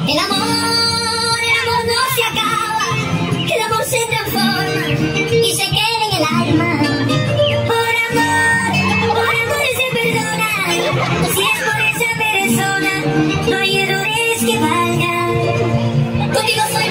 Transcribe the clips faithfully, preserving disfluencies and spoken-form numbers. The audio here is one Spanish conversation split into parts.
El amor, el amor no se acaba, el amor se transforma y se queda en el alma. Por amor, por amor se perdona, si es por esa persona, no hay errores que valgan. Contigo soy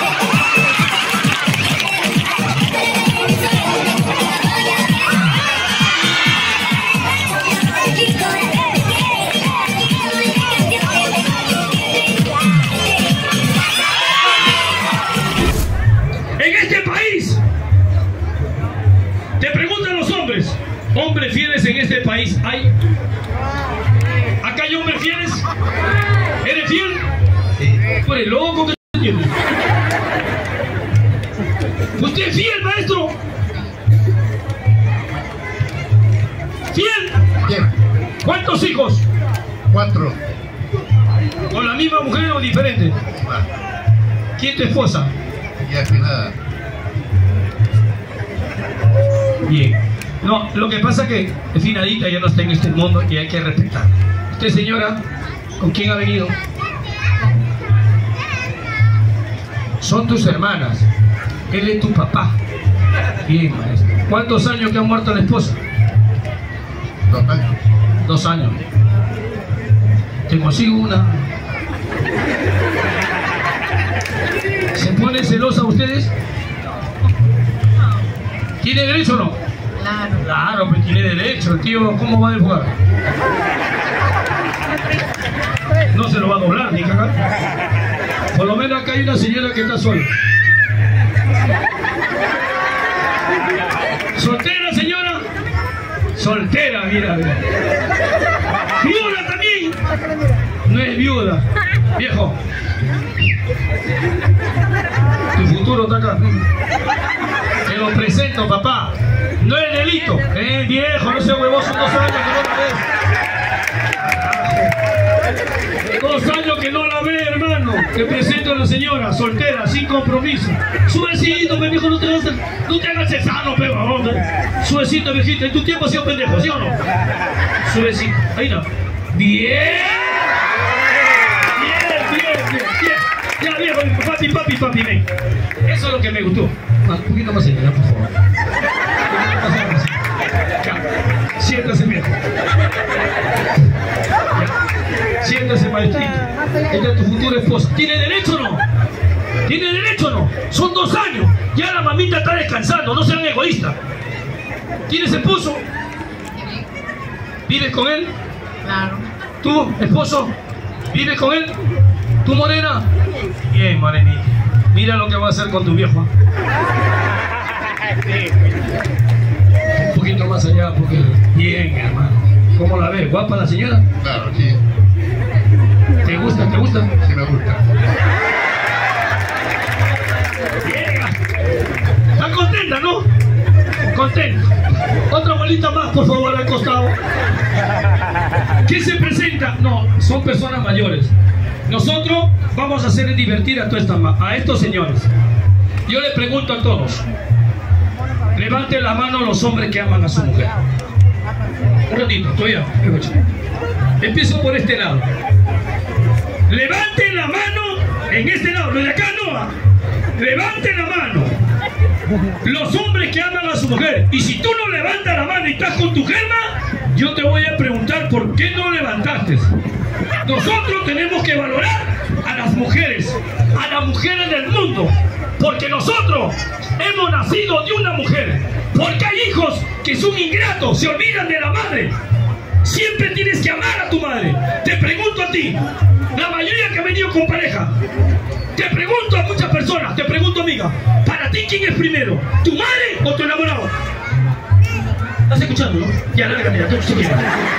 hombres fieles en este país. ¿Hay? ¿Acá hay hombres fieles? ¿Eres fiel? Tú eres loco, que tienes. ¿Usted es fiel, maestro? ¿Fiel? Bien. ¿Cuántos hijos? Cuatro. ¿Con la misma mujer o diferente? ¿Quién es tu esposa? Ya afinada. Bien. No, lo que pasa es que es finadita, ya no está en este mundo y hay que respetar. Usted, señora, ¿con quién ha venido? Son tus hermanas. Él es tu papá. Bien, maestro. ¿Cuántos años que ha muerto la esposa? Dos años. Dos años. Te consigo una. ¿Se ponen celosa ustedes? ¿Tiene derecho o no? Claro. Claro, pues tiene derecho, el tío, ¿cómo va a jugar? No se lo va a doblar, ni cagar. Por lo menos acá hay una señora que está sola. ¿Soltera, señora? Soltera, mira, mira. ¿Viuda también? No es viuda. Viejo. Tu futuro está acá. Te lo presento, papá. No es delito, eh, viejo, no sea huevoso, dos años que no la ves. Dos años que no la ve, hermano. Te presento a la señora, soltera, sin compromiso. Suecito, mi viejo, no te hagas, no te hagas sano, pero hombre. Suecito, viejito, en tu tiempo has sido pendejo, ¿sí o no? Suecito, ahí no. Bien. Bien, bien, bien, bien. Ya, viejo, papi, papi, papi, ven. Eso es lo que me gustó. Un poquito más allá, por favor. Ya. Siéntase, viejo. Ya. Siéntase, maestrito. Ella es tu futura esposa. ¿Tiene derecho o no? ¿Tiene derecho o no? Son dos años. Ya la mamita está descansando. No sean egoístas. ¿Tienes esposo? ¿Vives con él? Claro. ¿Tú, esposo? ¿Vives con él? ¿Tú, morena? Bien, morenita. Mira lo que va a hacer con tu viejo. Un poquito más allá, porque... Bien, hermano. ¿Cómo la ves? ¿Guapa la señora? Claro, sí. ¿Te gusta? ¿Te gusta? Sí me gusta. Bien. ¿Está contenta, no? Contenta. Otra bolita más, por favor, al costado. ¿Qué se presenta? No, son personas mayores. Nosotros vamos a hacer divertir a, toda esta, a estos señores. Yo le pregunto a todos. Levanten la mano los hombres que aman a su mujer. Un ratito, todavía. Empiezo por este lado. Levanten la mano en este lado. Lo de acá no. Levanten la mano los hombres que aman a su mujer. Y si tú no levantas la mano y estás con tu germa, yo te voy a preguntar por qué no levantaste. Nosotros tenemos que valorar a las mujeres, a las mujeres del mundo, porque nosotros hemos nacido de una mujer. Porque hay hijos que son ingratos, se olvidan de la madre. Siempre tienes que amar a tu madre. Te pregunto a ti, la mayoría que ha venido con pareja, te pregunto a muchas personas, te pregunto, amiga, para ti, ¿quién es primero? ¿Tu madre o tu enamorado? ¿Estás escuchando, no? Ya, dale, mira, tú si quieres.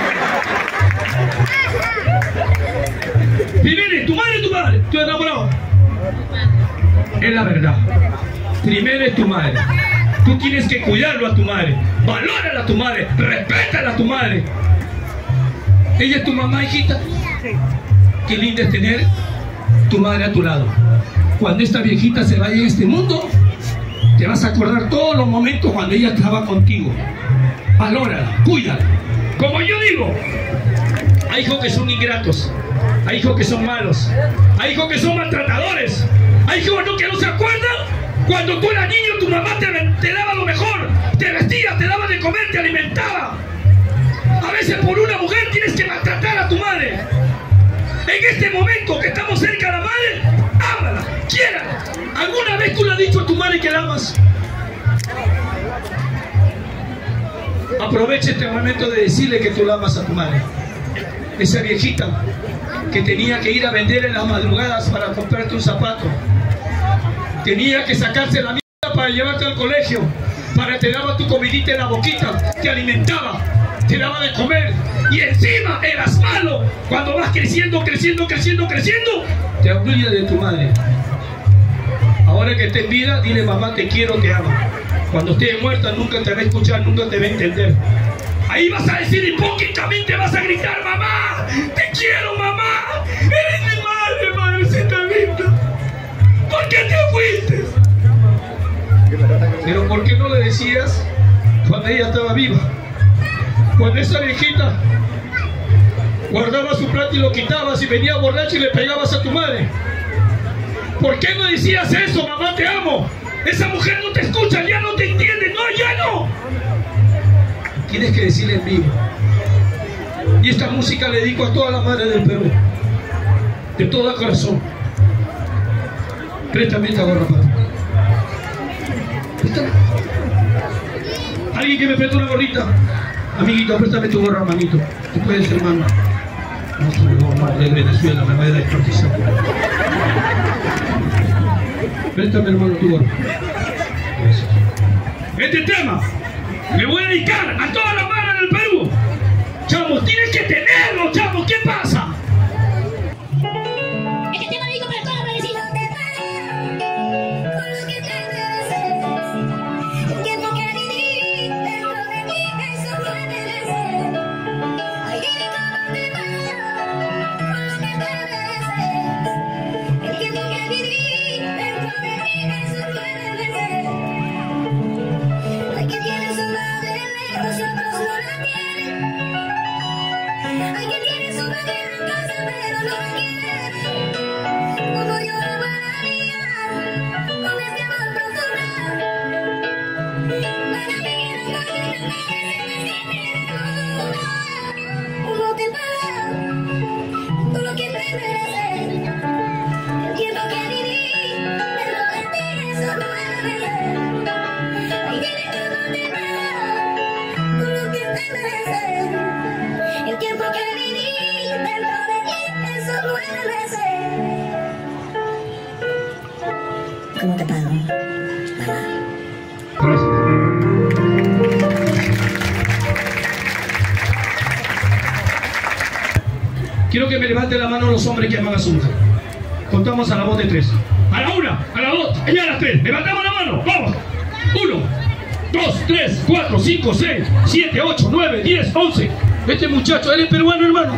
Primero, ¿tu madre o tu padre? ¿Tu enamorado? Es la verdad. Primero es tu madre. Tú tienes que cuidarlo a tu madre. Valórala a tu madre. Respétala a tu madre. Ella es tu mamá, hijita. Qué linda es tener tu madre a tu lado. Cuando esta viejita se vaya en este mundo, te vas a acordar todos los momentos cuando ella estaba contigo. Valórala, cuídala. Como yo digo, hay hijos que son ingratos. Hay hijos que son malos, hay hijos que son maltratadores, hay hijos no, que no se acuerdan cuando tú eras niño, tu mamá te, te daba lo mejor, te vestía, te daba de comer, te alimentaba. A veces por una mujer tienes que maltratar a tu madre. En este momento que estamos cerca de la madre, ámala, quiérala. ¿Alguna vez tú le has dicho a tu madre que la amas? Aprovecha este momento de decirle que tú la amas a tu madre. Esa viejita que tenía que ir a vender en las madrugadas para comprarte un zapato, tenía que sacarse la mierda para llevarte al colegio, para te daba tu comidita en la boquita, te alimentaba, te daba de comer, y encima eras malo. Cuando vas creciendo, creciendo, creciendo, creciendo, te olvidas de tu madre. Ahora que esté en vida, dile: mamá, te quiero, te amo. Cuando esté muerta, nunca te va a escuchar, nunca te va a entender. Ahí vas a decir hipócritamente, vas a gritar: mamá, te quiero, mamá, eres mi madre, madrecita linda. ¿Por qué te fuiste? Pero ¿por qué no le decías cuando ella estaba viva? Cuando esa viejita guardaba su plato y lo quitabas, y venía borracha y le pegabas a tu madre. ¿Por qué no decías eso? Mamá, te amo. Esa mujer no te escucha, ya no te entiende. No, ya no. Tienes que decirle en vivo. Y esta música le dedico a toda la madre del Perú, de todo corazón. Préstame esta gorra, papá. Préstame. Alguien que me preste una gorrita. Amiguito, préstame tu gorra, hermanito. Tú puedes, hermano. No, no, de Venezuela, me va a descuartizar. Préstame, hermano, tu gorra. Este tema le voy a dedicar a todas las madres del Perú. Chamos, tienes que tenerlo, chamos. ¿Qué pasa? Este tema lo dedico para todas las madrecitas. Con lo que te mereces, el tiempo que viví dentro de mí, eso no me merece. Ay, dime cómo te va, con lo que te mereces, el tiempo que viví dentro de mí, eso no me merece. Ay, que tienes su madre lejos y otros no la tienen. Ay, que tienes su madre en la casa pero no la quieren. Como yo la guardaría con este amor profundo. Para mí eres madre, la madre se me siente. ¿Cómo te paga todo lo que te mereces? El tiempo que viví dentro de ti, eso no me merece. Ay, dime cómo te paga todo lo que te mereces. El tiempo que viví dentro de ti, eso no me merece. ¿Cómo te pago, mamá? Gracias. Quiero que me levanten la mano los hombres que aman a su mujer. Contamos a la voz de tres. A la una, a la dos, y a las tres. Levantamos la mano. Vamos. Uno, dos, tres, cuatro, cinco, seis, siete, ocho, nueve, diez, once. Este muchacho, ¿eres peruano, hermano?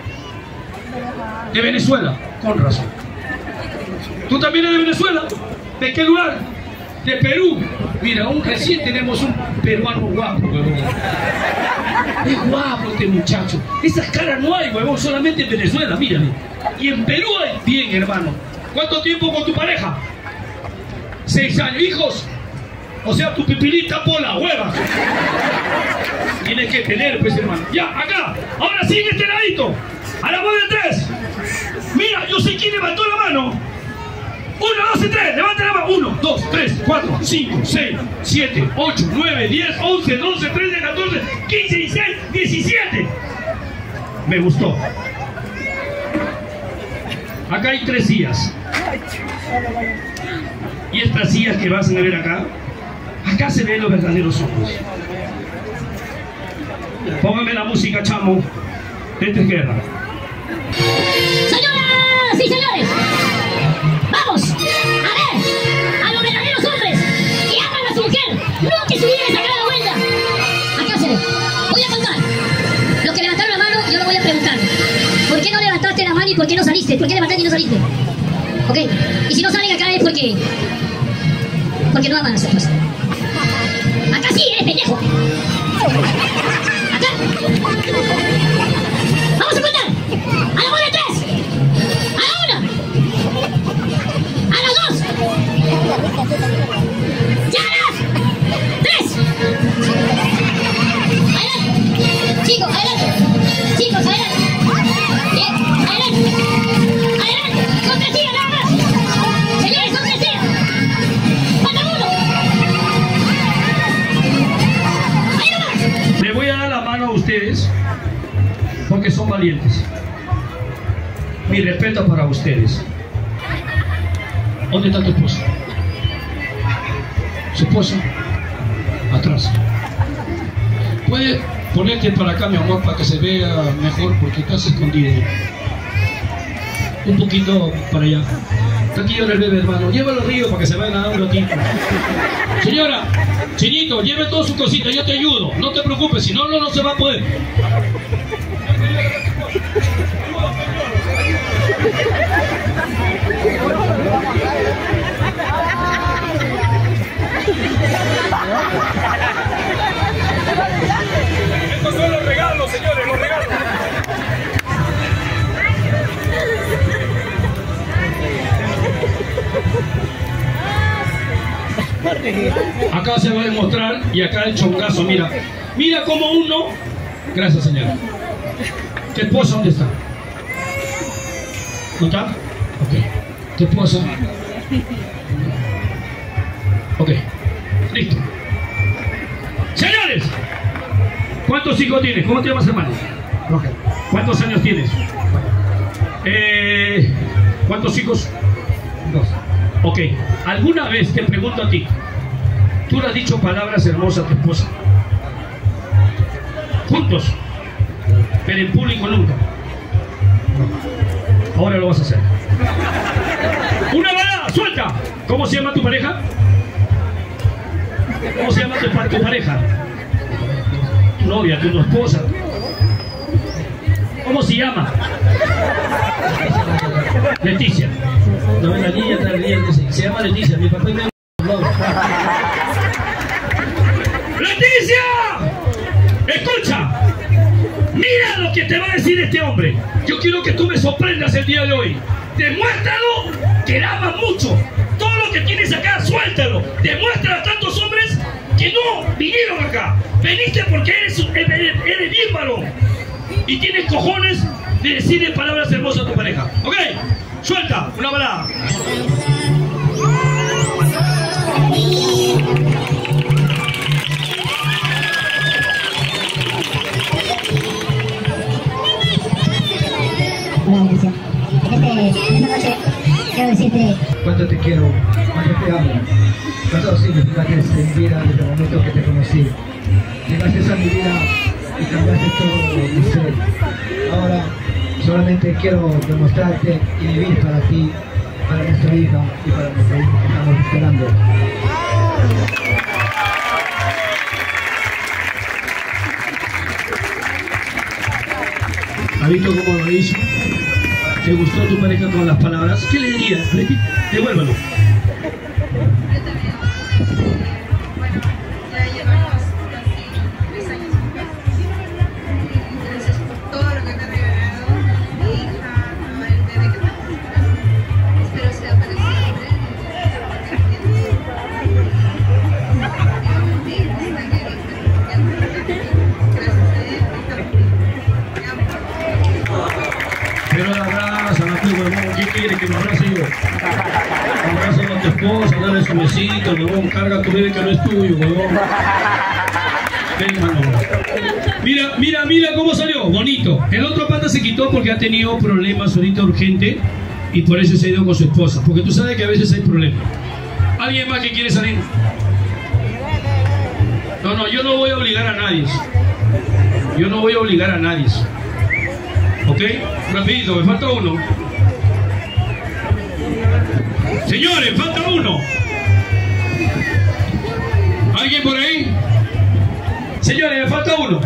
De Venezuela. Con razón. ¿Tú también eres de Venezuela? ¿De qué lugar? De Perú. Mira, aún recién tenemos un peruano guapo, huevón. Es guapo este muchacho. Esas caras no hay, huevón, solamente en Venezuela, mírame. Y en Perú hay. Bien, hermano. ¿Cuánto tiempo con tu pareja? Seis años. ¿Hijos? O sea, tu pipilita por la hueva. Tienes que tener, pues, hermano. Ya, acá. Ahora sí, en este ladito. A la voz de tres. Mira, yo sé quién levantó la mano. Uno, dos y tres. Levanta la mano. Uno, dos, tres, cuatro, cinco, seis, siete, ocho, nueve, diez, once, doce, trece, catorce, quince, dieciséis, diecisiete. Me gustó. Acá hay tres sillas. Y estas sillas que vas a ver acá, acá se ven los verdaderos ojos. Póngame la música, chamo. Esta es guerra. Señoras y señores, vamos a ver a los verdaderos hombres que aman a su mujer, no que su vida les saca la vuelta. Acá se ve. Voy a contar. Los que levantaron la mano, yo lo voy a preguntar. ¿Por qué no levantaste la mano y por qué no saliste? ¿Por qué levantaste y no saliste? ¿Ok? Y si no salen acá es porque... porque no aman a su esposa. Acá sí, eres pendejo. Acá. Vamos a contar. A la voz de tres. ¡Llamas! ¡Tres! ¡Adelante! Chicos, adelante. Chicos, adelante. Bien, adelante. Adelante. Son tres tiros nada más. Señores, son tres tiros. Falta uno. Ahí nomás. Le voy a dar la mano a ustedes porque son valientes. Mi respeto para ustedes. ¿Dónde está tu esposa? Su esposa atrás. Puedes ponerte para acá, mi amor, para que se vea mejor, porque estás escondido. Un poquito para allá. Tranquilo el bebé, hermano. Llévalo al río para que se vayan a dar un ratito. Señora, Chinito, lleve todas sus cositas, yo te ayudo. No te preocupes, si no, no, no se va a poder. Estos son los regalos, señores, los regalos. Acá se va a demostrar y acá el chongazo, mira. Mira como uno. Gracias, señora. ¿Tu esposa dónde está? ¿No está? Ok. ¿Tu esposa? Ok. Listo. Señores, ¿cuántos hijos tienes? ¿Cómo te llamas, hermano? Roger. ¿Cuántos años tienes? Eh, ¿Cuántos hijos? Dos. Ok. ¿Alguna vez te pregunto a ti, tú le has dicho palabras hermosas a tu esposa? Juntos, pero en público nunca. Ahora lo vas a hacer. Una balada, suelta. ¿Cómo se llama tu pareja? ¿Cómo se llama tu, tu pareja? Tu novia, tu, tu esposa. ¿Cómo se llama? Leticia. No, la niña está riendo. Se llama Leticia. Mi papá me no. ¡Leticia! Escucha. Mira lo que te va a decir este hombre. Yo quiero que tú me sorprendas el día de hoy. Demuéstralo que la amas mucho. Todo lo que tienes acá, suéltalo. Demuestra a tantos hombres que no vinieron acá. Veniste porque eres, eres, eres bien varón. Y tienes cojones de decirle palabras hermosas a tu pareja. ¿Ok? Suelta, una balada. Hola, Leticia. Este, esta noche quiero decirte ¿Cuánto te quiero? ¿Cuánto te amo? ¿Cuánto significaste en mi vida desde el momento que te conocí? Llegaste a mi vida y cambiaste todo mi ser. Ahora solamente quiero demostrarte y vivir para ti, para nuestra hija y para nuestra hija que estamos esperando. ¿Has visto cómo lo hizo? ¿Te gustó tu pareja con las palabras? ¿Qué le dirías? Devuélvalo. Bueno, ya llevamos casi tres años juntos. Gracias por todo lo que te ha regalado mi hija, ahora el bebé que estamos esperando. Espero sea para siempre. Gracias a él, estamos bien. Te amo. Pero la abraza, la tu huevón. ¿Qué quiere que me abrace yo? Abraza a tu esposa, dale su besito, huevón. Carga a tu bebé que no es tuyo, huevón. Ven, mano. Mira, mira, mira cómo salió. Bonito. El otro pata se quitó porque ha tenido problemas ahorita urgente y por eso se ha ido con su esposa. Porque tú sabes que a veces hay problemas. ¿Alguien más que quiere salir? No, no, yo no voy a obligar a nadie. Yo no voy a obligar a nadie. ¿Ok? Rapidito, me falta uno. Señores, falta uno. ¿Alguien por ahí? Señores, me falta uno.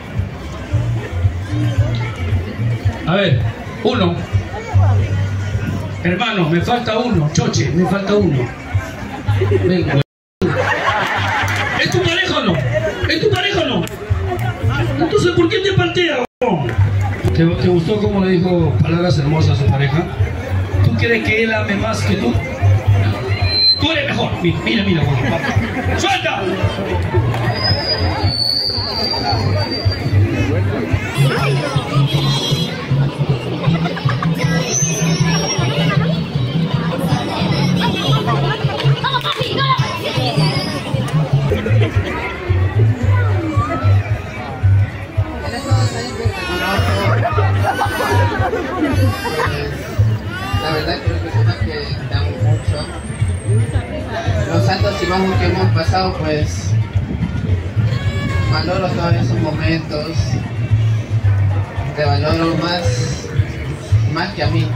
A ver, uno. Hermano, me falta uno. Choche, me falta uno. Venga. ¿Es tu pareja o no? ¿Es tu pareja o no? Entonces, ¿por qué te palteas? ¿Te, ¿Te gustó cómo le dijo palabras hermosas a su pareja? ¿Tú crees que él ame más que tú? Tú eres mejor. Mira, mira, mira. mira. ¡Suelta! La verdad creo que es una que te amo mucho. Los altos y bajos que hemos pasado, pues valoro todavía esos momentos. Te valoro más, más que a mí.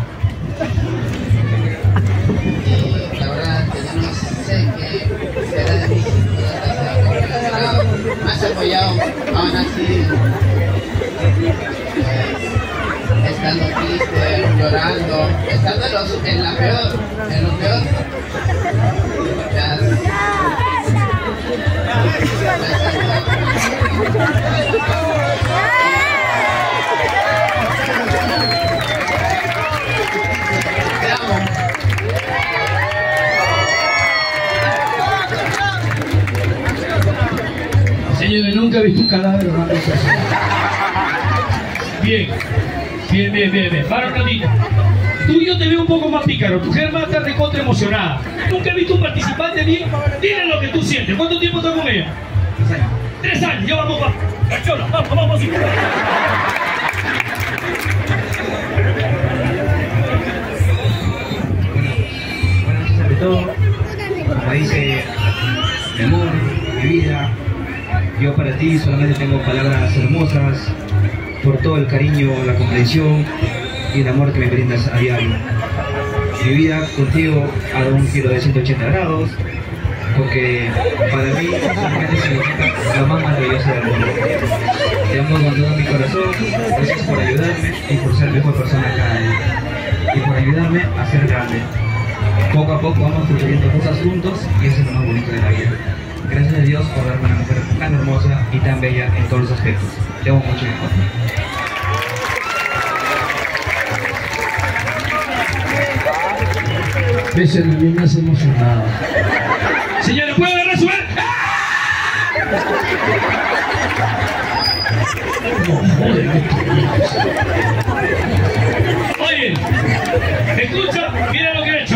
Y la verdad que yo no sé qué será de mí. Me has apoyado, aún así. Estando triste, llorando, estando en, los, en la peor, en lo peor. Ya. Te amo. Señores, nunca he visto un cadáver o una cosa así. Bien. Bien, bien, bien, bien. Para un ratito. Tú y yo te veo un poco más pícaro. Tu Germán está recontra emocionada. Nunca he visto un participante bien. Dile lo que tú sientes. ¿Cuánto tiempo estás con ella? Tres años. Tres años. Ya vamos para... ¡Cachola! ¡Vamos, vamos, vamos! Buenas noches ante todo. Como dice, mi amor, mi vida, yo para ti solamente tengo palabras hermosas por todo el cariño, la comprensión y el amor que me brindas a diario. Mi vida contigo ha dado un giro de ciento ochenta grados, porque para mí solamente significa lo más maravilloso del mundo. Te amo con todo mi corazón, gracias por ayudarme y por ser mejor persona cada día, y por ayudarme a ser grande. Poco a poco vamos construyendo cosas juntos y eso es lo más bonito de la vida. Gracias a Dios por darme una mujer tan hermosa y tan bella en todos los aspectos. Te amo mucho, mejor. Ves el bien más emocionado. Señores, ¿pueden agarrar su vez? Oye, escucha, mira lo que he hecho.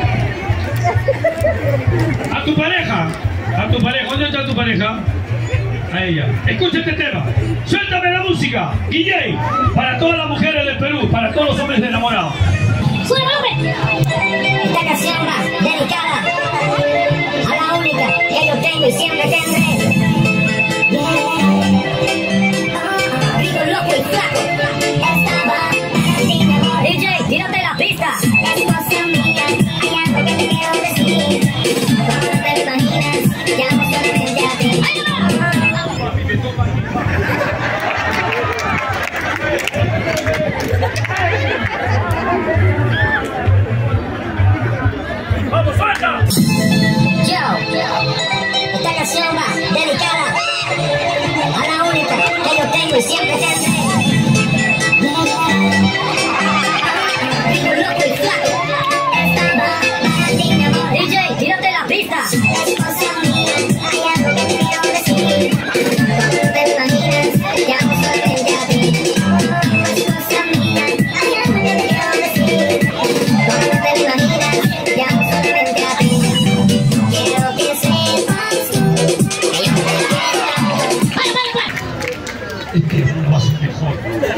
A tu pareja, a tu pareja, ¿dónde está tu pareja? A ella. Escucha este tema. Suéltame la música. D J, para todas las mujeres del Perú, para todos los hombres enamorados. ¡Sube nombre! Esta canción va dedicada a la única que yo tengo y siempre tendré. Rico, loco y flaco. Estaba sin amor. D J, tírate la pista. Esposa mía, hay algo que te quiero decir. Cuando te lo imaginas, llamo solamente a ti. ¡Ay, no! ¡Vamos, suelta! Yo, esta canción va dedicada a la única que yo tengo y siempre tendré. Rico, loco y flaco. Estaba sin amor. D J, tírate la pista. Esposa mía, hay algo que te quiero decir. Cuando te lo imaginas, llamo solamente a ti. Esposa mía, hay algo que te quiero decir. Cuando te lo imaginas, llamo solamente a ti. Quiero que sepas tú que yo te quiero. ¡Vale, vale, vale! Es que uno va a ser mejor.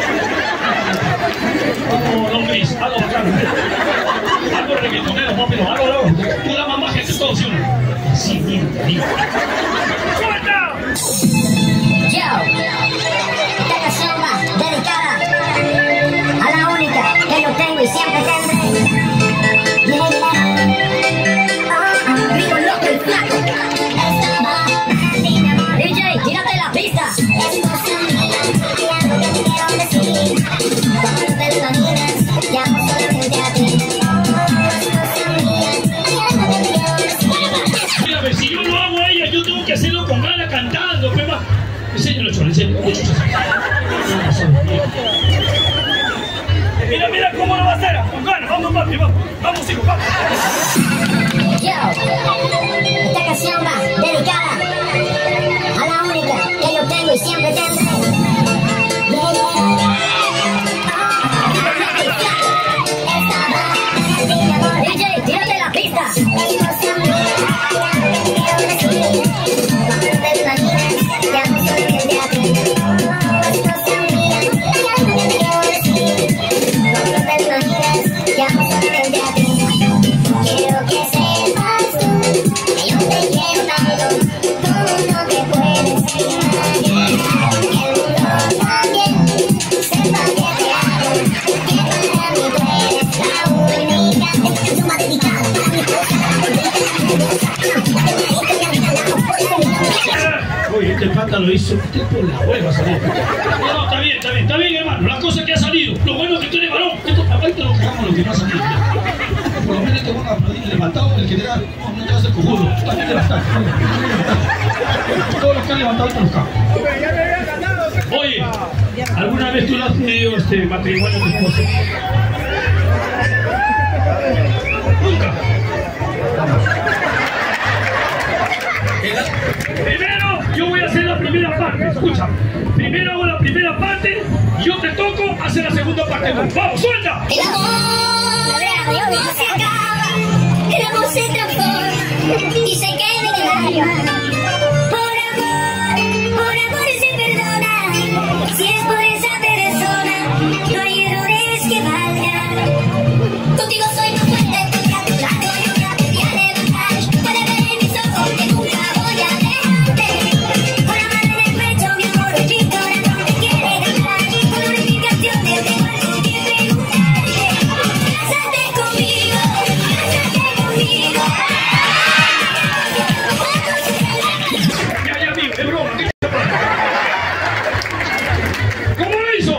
Algo, don Luis, algo bacán. Algo reggaetonero, rápido, algo, algo. Tú la mamá que todo se une. Así, bien, bien. ¡Suelta! Yo, esta canción va dedicada a la única que yo tengo y siempre tendré. Rico, loco y flaco. Estaba sin amor. D J, tírate la pista. Esposa mía, hay algo que te quiero decir. Cuando te lo imaginas, llamo solamente a ti. Esposa mía, hay algo que te quiero decir. Mira, a ver, si yo lo hago a ella, yo tengo que hacerlo con ganas cantando, pues va. Enséñalo, Cholo, enséñalo. Mira, mira cómo lo va a hacer. Con ganas, vamos, papi, vamos. Vamos, hijo, vamos. Yo, Esta canción va dedicada a la única que yo tengo y siempre tendré. D J, tírate la pista. Quiero que sepas tú que yo te quiero tanto, como no te puedes imaginar. Que el mundo también sepa que te amo, que para mí tú eres la única. Esta canción va dedicada para mi esposa. Oye, este pata lo hizo por la hueva salir. No, no, está bien, está bien, está bien, hermano. La cosa que ha salido. Lo bueno es que tú eres varón. Esto ahorita lo cagamos lo que no ha salido. Por lo menos te van a aplaudir levantado el general. No, no te vas a hacer cojudo. Tú también te vas a estar. Todos los que han levantado te los cagos. Oye, ¿alguna vez tú le has pedido este matrimonio a tu esposa? Nunca. Primero, yo voy a hacer la primera parte. Escucha. Primero hago la primera parte. Yo te toco, hacer la segunda parte. ¡Vamos, suelta! El amor no se acaba, el amor se transforma y se queda en el alma. Por amor, por amor se perdona. Si es por esa persona, no hay errores que valgan. Contigo soy más fuerte porque a tu lado yo me aprendí a levantar. Puedes ver en mis ojos que nunca voy a dejarte. Con la mano en el pecho, mi amor, mi corazón te quiere ganar. Con unificaciones de algo que preguntarte. Cásate conmigo, cásate conmigo. Ya, ya, amigo, es broma. ¿Qué te pasa? ¿Cómo lo hizo?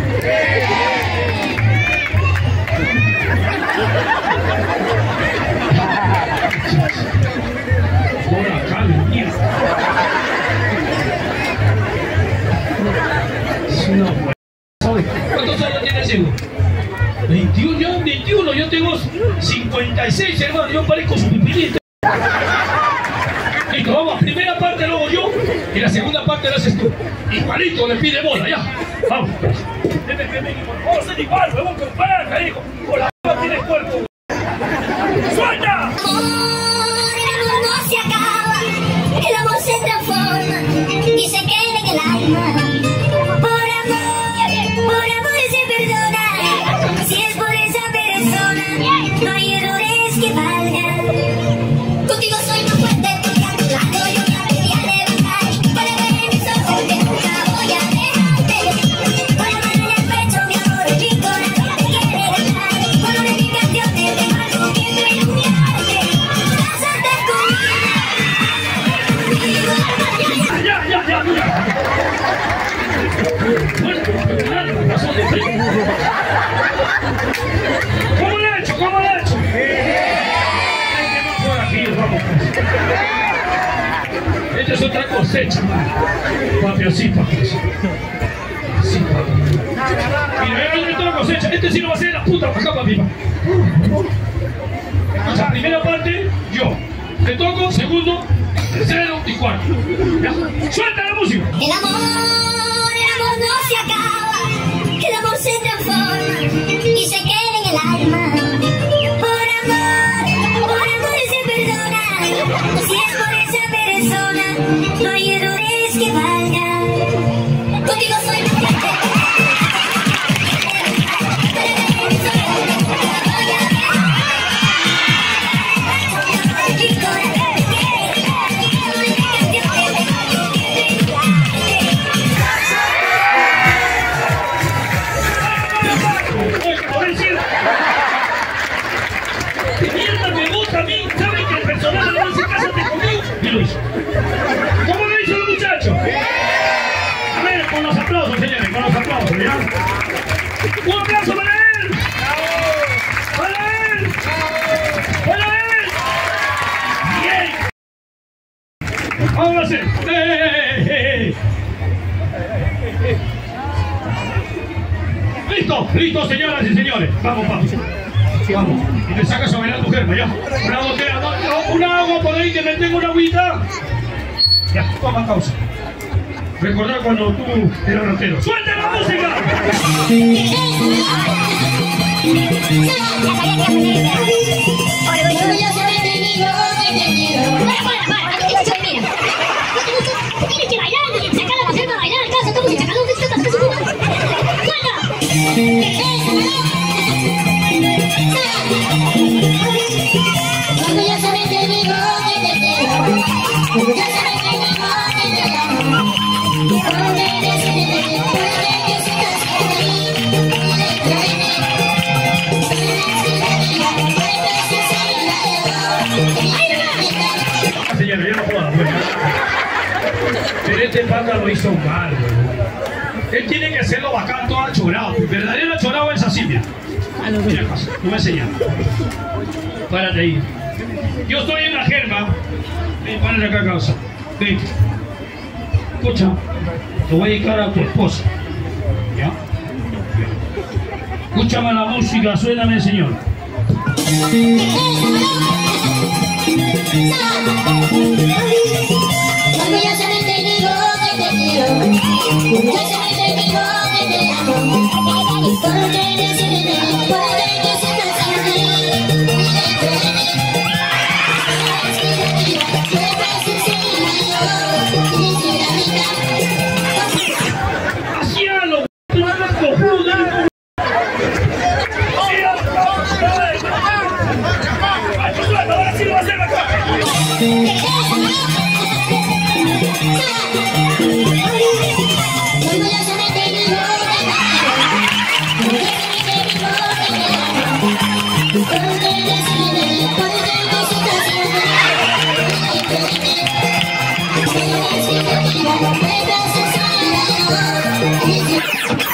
Por acá, mierda. No, ¿sabes cuántos años tienes, hijo? veintiuno, yo veintiuno, yo tengo cincuenta y seis, hermano, yo parezco su pipilita. Listo, vamos, primera parte lo hago yo y la segunda parte la haces tú. Igualito, le pide bola, ya. Vamos. Vete, vete, vamos a ser igual, huevón, con palanca, hijo. Con la p*** tienes cuerpo. ¡Suelta! El amor no se acaba, el amor se transforma y se queda en el alma. Por amor, por amor se perdona. Si es por esa persona, no hay errores que valgan. Contigo soy más fuerte porque a tu lado yo me aprendí a levantar. Puedes ver en mis ojos que nunca voy a dejarte. Con la mano en el pecho, mi amor, mi corazón te quiere ganar. Con unificaciones de algo que preguntarte. Cásate conmigo. Ya, ya, ya, ya. Muerto, claro, razón de frío. ¿Cómo lo he hecho? ¿Cómo lo he hecho? Por aquí, vamos. Esta es otra cosecha, man. Papi, así, papi. Así, papi. Mira, ya no otra cosecha. Este sí no va a ser la puta para acá, papi. La primera parte, yo. Te toco, segundo, tercero y cuarto. Ya. ¡Suelta la música! El amor, el amor no se acaba, el amor se transforma y se queda en el alma. Por amor, por amor se perdona. Si es por esa persona, no hay errores que valgan. Contigo soy más fuerte. Mierda, me gusta a mí. ¿Saben que el personaje no se cásate conmigo? Y lo hizo. ¿Cómo lo hizo el muchacho? A ver, con los aplausos, señores, con los aplausos, ¿ya? ¡Un aplauso para él! ¡Para él! ¡Para él! ¡Bien! Vamos a hacer. ¡Eh, eh, eh! ¡Listo! ¡Listo, señoras y señores! Vamos, vamos. Vamos. Y te sacas a bailar tu germa, ya. Una botella, no, no. una agua por ahí, que me tengo una agüita. Ya, toma causa. Recordar cuando tú eras ratero. ¡Suelta la música! Orgullosamente digo que te quiero. Para, para, para, eso se mira. Tienes que bailar, tienes que sacar la mujer para bailar. Acá estamos en Chacalón, ¿qué estás haciendo? ¡Suelta! Orgullosamente digo que te quiero. Orgullosamente digo que te amo. Porque eres mi bebé, porque que sientas por mí. Señora, yo no puedo pues. Pero este pata lo hizo mal, güey. Él tiene que hacerlo bacán, todo achorado. El verdadero achorado es así, mira. Mira, tú me enseñas. Párate ahí. Yo estoy en la germa. Ven, párate acá, causa. Ven. Escucha, te voy a dedicar a tu esposa. ¿Ya? Escúchame la música, suéname, señor. Orgullosamente digo que te quiero. Orgullosamente digo que te amo. Porque eres mi bebé, porque que sientas por mí. Hacíalo, tú eres cojuda. Ahora sí lo va a hacer mejor. Orgullosamente digo que te quiero. Orgullosamente digo que te amo. Porque eres mi bebé, porque que sientas por mí. Porque eres mi bebé, porque que sientas por mí.